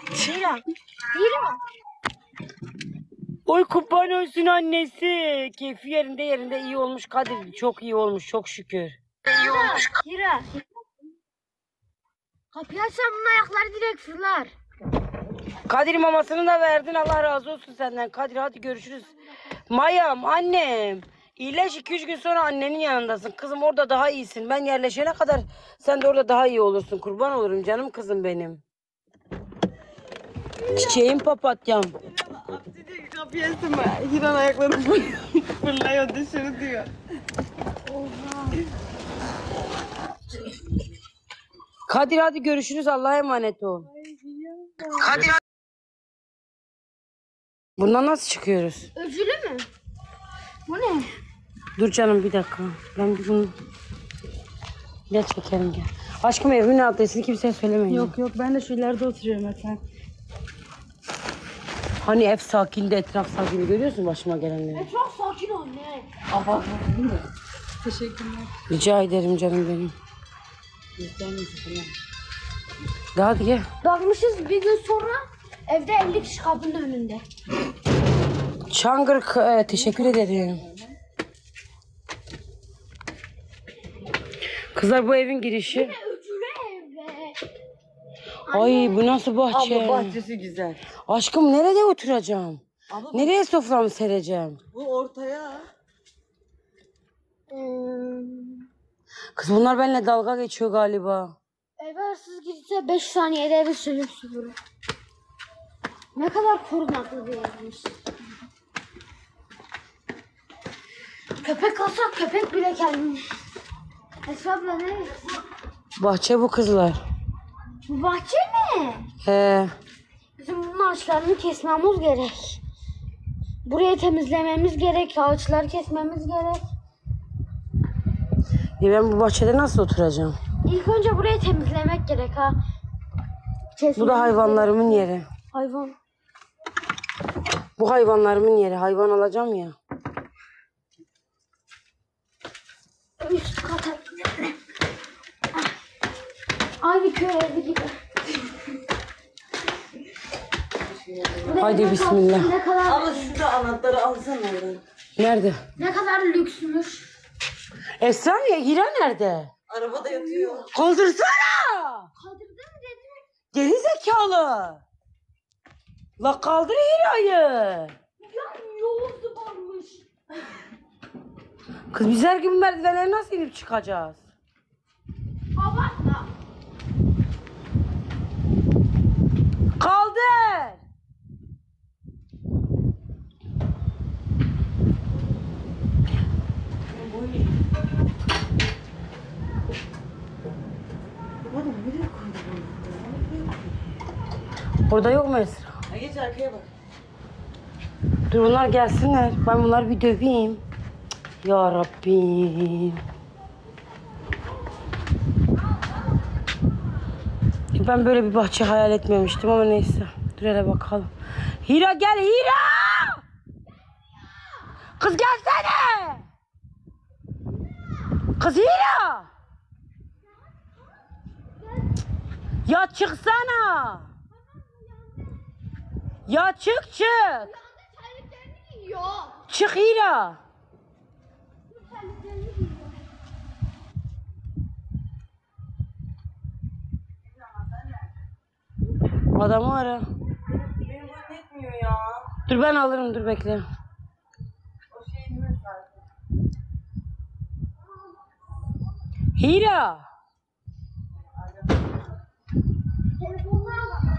Hira. Hira. Oy kurban olsun annesi. Keyfi yerinde iyi olmuş Kadir. Çok iyi olmuş çok şükür. İyi olmuş. Hira. Kapıyı açsam bunun ayakları direkt fırlar. Kadir mamasını da verdin, Allah razı olsun senden. Kadir hadi görüşürüz. Mayam annem. İyileş 2-3 gün sonra annenin yanındasın. Kızım orada daha iyisin. Ben yerleşene kadar sen de orada daha iyi olursun. Kurban olurum canım kızım benim. Çiçeğim papatyam. Kapıyı açsana. Hiran ayakları fırlıyor dışarı diyor. Kadir hadi görüşürüz, Allah'a emanet ol. Kadir. Bundan nasıl çıkıyoruz? Öcülü mü? Bu ne? Dur canım bir dakika. Ben bir bunu... Gel çekelim gel. Aşkım evimin adresini kimseye söylemeyin. Yok ben de şu ileride oturuyorum efendim. Hani ev sakindi, etraf sakini, görüyorsun başıma gelenleri. Çok sakin ol ne? Abartmadın da. Teşekkürler. Rica ederim canım benim. Hadi gel. Dalmışız bir gün sonra evde 50 kişi kapının önünde. Çangır, teşekkür ederim. Kızlar bu evin girişi. Öcülü evde. Ay bu nasıl bahçe? Abla bahçesi güzel. Aşkım nerede oturacağım? Abla, Nereye soframı sereceğim? bu ortaya. Kız bunlar benimle dalga geçiyor galiba. Eve hırsız girse 5 saniyede evi sürüp süpürür. Ne kadar korunaklı bir evmiş. Köpek alsak köpek bile kendini. Esra abla ne? Bahçe bu kızlar. Bu bahçe mi? He. Bizim bunun ağaçlarını kesmemiz gerek. Burayı temizlememiz gerek. Ağaçları kesmemiz gerek. Ben bu bahçede nasıl oturacağım? İlk önce burayı temizlemek gerek ha. Bu da hayvanlarımın yeri. Hayvan. Bu hayvanlarımın yeri. Hayvan alacağım ya. Üst kata. Aynı köy evi gibi. Haydi bismillah. Ne kadar, Abla şurada anahtarı alsana oradan. Nerede? ne kadar lüksmüş. Esra ya, Hira nerede? Arabada yatıyor. Kaldırsana! Kaldırdı mı dedi? Geri zekalı. La kaldır Hira'yı. Ya yoğurdu varmış. Kız biz her gün merdivenleri nasıl inip çıkacağız? Abartma. Kaldır. Orada yok mu Esra? Geç arkaya bak. Dur bunlar gelsinler. Ben bunları bir döveyim. Ya Rabbim. Ben böyle bir bahçe hayal etmemiştim ama neyse. Dur hele bakalım. Hira gel Hira! Kız gelsene! Kız Hira! Ya çıksana! Ya çık çık! Terliklerini yiyor. Çık Hira! Terliklerini yiyor. Adamı ara. Benim boyum yetmiyor ya. Dur ben alırım, dur bekle. O şey mi zaten? Hira! Telefonlara bak.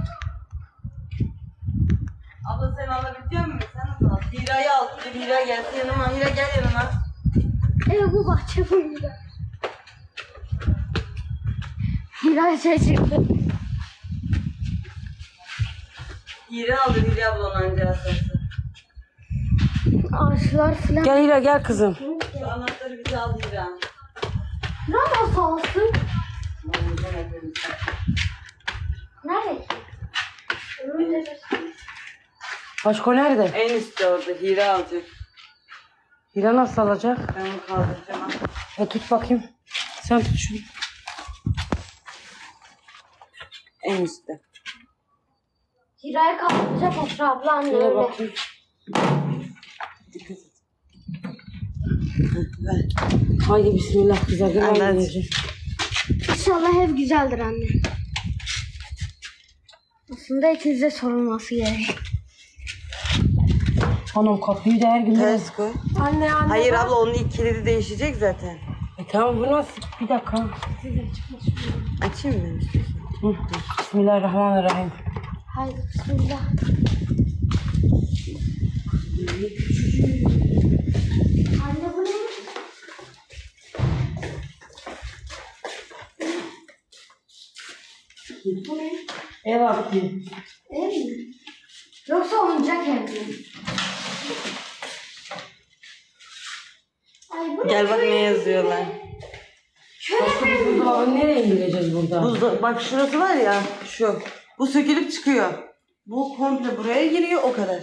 Abla sen alabilecek misin? Sen nasıl al? Hira'yı al. Dur Hira gelsin yanıma. Hira gel yanıma. Bu bahçe buydu. Hilal şaşırdı. Hira aldı Hira ablanın anca asası. Ağaçlar filan. Gel Hira gel kızım. Şu anahtarı bize al Hira. Nerede sağlıksın? Nerede? Önünde. Başko nerede? En üstte orada Hira alacak. Hira nasıl alacak? Ben onu kaldıracağım. Tut bakayım. Sen tut şunu. En üstte. Hira'yı kaldıracak Esra abla anne Şöyle öyle. bakayım. Ver. Haydi bismillah kızlar. Ben Anlat. yiyeceğim. İnşallah ev güzeldir anne. Aslında ikinize sorulması gerek. Anam kapıyı da her gün... Ters koy. Anne Hayır abla onun ilk kilidi değişecek zaten. Tamam bu nasıl? Bir dakika. Açayım mı? Hı. Bismillahirrahmanirrahim. Haydi bismillah. Anne bu ne? Bu ne? Ev vakti. Ev mi? Yoksa oyuncak ev mi? Ay bu ne? Gel bak ne yazıyorlar. Başka bir buzdolabını nereye indireceğiz burada? Bak şurası var ya şu. Bu sökülüp çıkıyor. Bu komple buraya giriyor o kadar.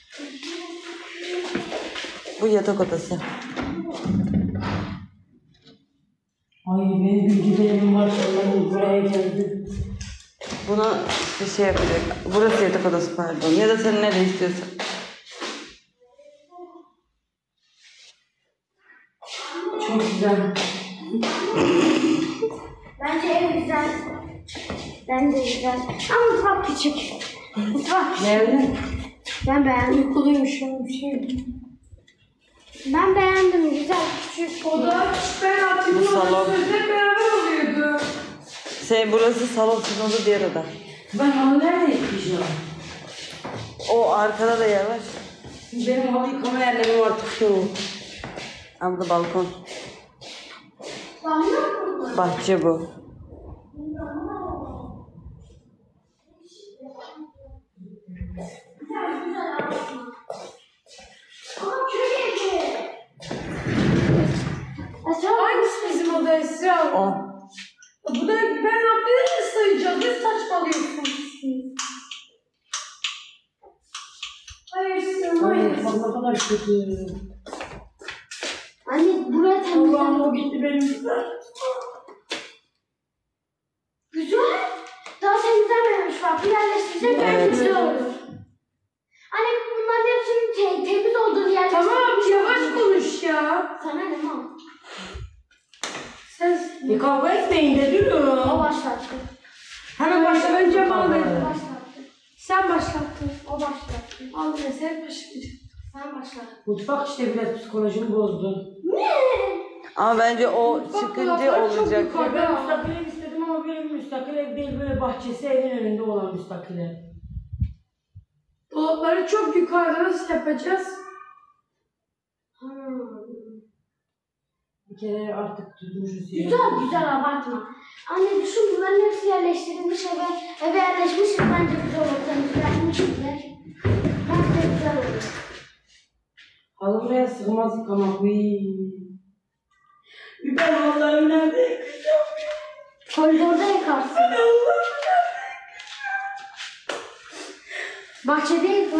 Bu yatak odası. Ay benim bilgilerim var. Onların buraya geldi. Buna bir şey yapacak. Burası yatak odası pardon. Ya da sen nerede istiyorsan. Çok güzel. Bence ev güzel. Bence güzel. Ama mutfak küçük. Mutfak küçük. Beğendin? Ben beğendim. Uykuluymuş bir şey. Ben beğendim. Güzel küçük. O da ben artık Bu salon. hep beraber oluyordu. Burası salon, sizin diğer oda. Ben halı nerede yıkayacağım? O arkada da yer var. Benim halı yıkama yerlerim artık yok. Abla balkon. Tamam mı? Bahçe bu. Hangisi bizim oda Esra? O. Bu da ben ablayı sayacağız. Ne saçmalıyorsunuz siz? Hayır sen hayır. Ay ne kadar kötü. Anne buraya Allah'ım temizlen. o gitti benim güzel. Güzel. Daha temizlenmemiş bak. Bir yerleştirecek Evet. güzel olur. Anne bunların hepsinin temiz olduğunu yerleştirecek. Tamam yavaş konuş ya. Sana ne mal? Sen Bir kavga etmeyin de O durun. başlattı. Hemen başla önce kavga. bana O başlattı. sen başlattın. O başlattı. Al ne sen başlayacaksın. Sen başlattın. Mutfak işte biraz psikolojimi bozdu. Ne? Ama bence o Bak, çıkınca dolaplar çok olacak. yukarıda. Ben müstakil ev istedim ama benim müstakil ev değil, böyle bahçesi evin önünde olan müstakil ev. Dolapları çok yukarıda nasıl yapacağız? Bir kere artık tutmuşuz. Güzel güzel abartma. Anne düşün bunların hepsi yerleştirilmiş eve yerleşmiş bence güzel olur. Temizlenmiş bile. Bence güzel olur. Halı buraya sığmaz yıkamak. Ben Allah'ım nerede yıkayacağım? Koridorda yıkarsın. Bahçede yıka.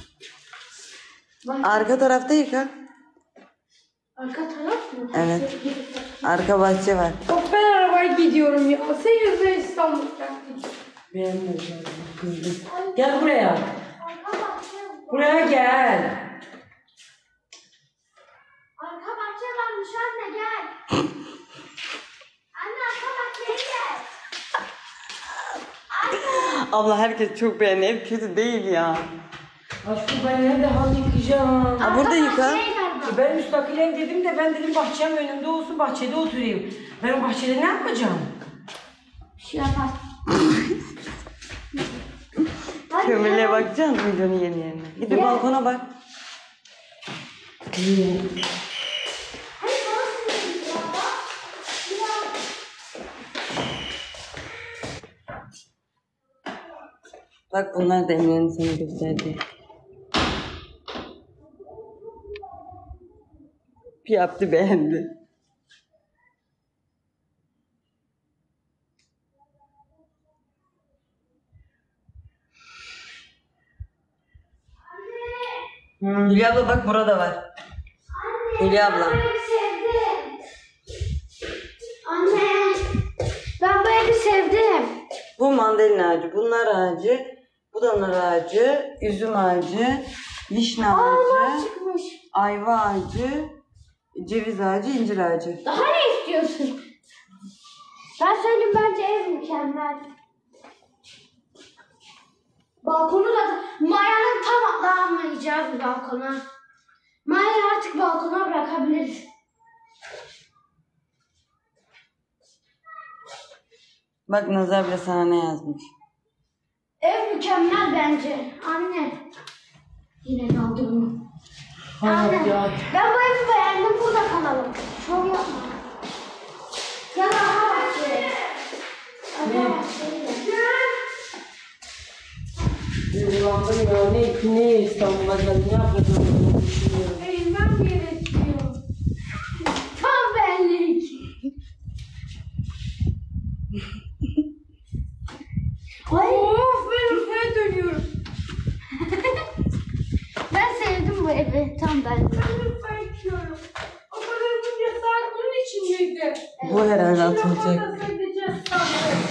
Arka tarafta yıka. Arka taraf mı? Evet. Arka bahçe var. Of ben arabaya gidiyorum ya. Sen yüzüne İstanbul'da. Beğenmedim. Kızdım. Gel buraya. Arka bahçe. Buraya gel. Arka bahçe varmış anne gel. Anne arka bahçeye gel. Abla herkes çok beğendi. Ev kötü değil ya. Aşkım ben nerede halı yıkayacağım? Ha, burada yıka. bahçeye gel bak. Ben müstakil ev dedim de ben dedim bahçem önümde olsun, bahçede oturayım. Ben o bahçede ne yapacağım? Bir şey yapar. Hadi Kömürlüğe ya. bakacaksın mı videonun yeni yerine? Gidip Ya. balkona bak. Hadi sana söyleyeyim ya. Ya. Bak bunlar da Emre'nin sana gösterdiği. Yaptı beğendi. Hülya abla bak burada var. Hülya abla. Ben bu evi sevdim. Anne. Ben bu evi sevdim. Bu mandalina ağacı, bunlar ağacı. Bu Bu da nar ağacı, üzüm ağacı, vişne Allah ağacı, çıkmış. ayva ağacı, ceviz ağacı, incir ağacı. Daha ne istiyorsun? Ben söyleyeyim, bence ev mükemmel. Balkonu da Maya'nın tam atlayamayacağız balkona. Maya'yı artık balkona bırakabiliriz. Bak Nazar bile sana ne yazmış. Ev mükemmel bence. Anne. Yine kaldı bunu. Anne. Ben bu evi beğendim. Burada kalalım. Şov yapma. Gel arka bahçeye. Arka bahçeye. Ulandım ya, ne İstanbul'a geldim, ne yapacağım düşünüyorum. Eğilmem gerekiyor. Tam benlik. Of ben ufaya dönüyorum. Ben sevdim bu evi. Tam benlik. Ben ufaya gidiyorum. O kadar bunca saat bunun için miydi? Bu herhalde Şimdi atılacak. orada seyredeceğiz sandım.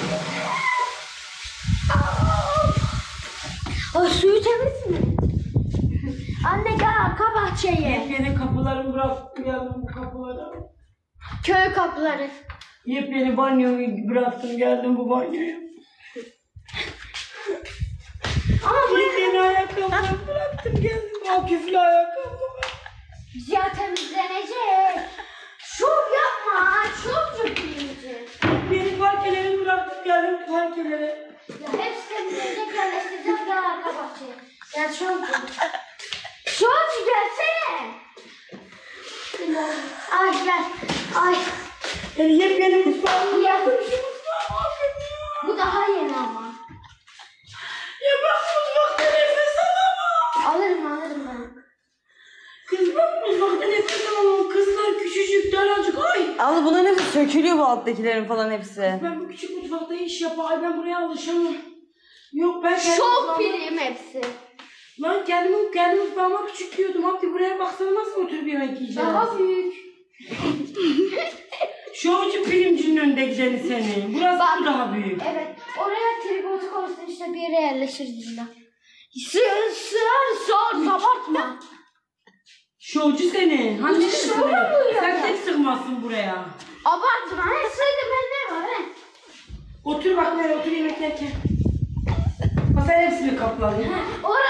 O suyu temiz mi? Anne gel arka bahçeye. Yepyeni kapılarımı bıraktım geldim bu kapılara. Köy kapıları. Yepyeni banyoyu bıraktım geldim bu banyoya. Ama Yepyeni ayakkabılarımı bıraktım geldim bu aküflü ayakkabılarımı. ya temizlenecek. Şov yapma. Çok dökülecek. Yepyeni parkelerimi bıraktım geldim parkelere. Ya hepsi temizlenecek, yerleştireceğiz, gel arka bahçeye. Ya çok. Şov gelsene. Ay gel. Ay. Yani yepyeni mutfağımı Ya. bıraktım şu mutfağı mahvettim ya. Bu daha yeni ama. Ya ben mutfakta nefes alamam. Alırım ben. Kız ben mutfakta nefes alamam. Kızlar küçücük daracık ay. Abla bunların hepsi sökülüyor, bu alttakilerin falan hepsi. Ben bu küçük mutfakta iş yapar. Ay ben buraya alışamam. Yok ben kendi Şov mutfağıma- film hepsi. Lan kendi mutfağıma küçük diyordum. Abdi buraya baksana nasıl oturup yemek yiyeceğiz. Daha büyük. Şovcu filmcinin önünde gideni seni. Burası Bak. mı daha büyük? Evet. Oraya tripodu koysun, işte bir yere yerleşiriz illa. Sığar abartma. Şovcu seni. Hani Hiç sığıyor? sığmıyor Sen ya. tek sığmazsın buraya. Abartma. He sığdı, ben ne var he? Otur bak nereye otur yemek yerken. Bak sen hepsini kapladın. Oraya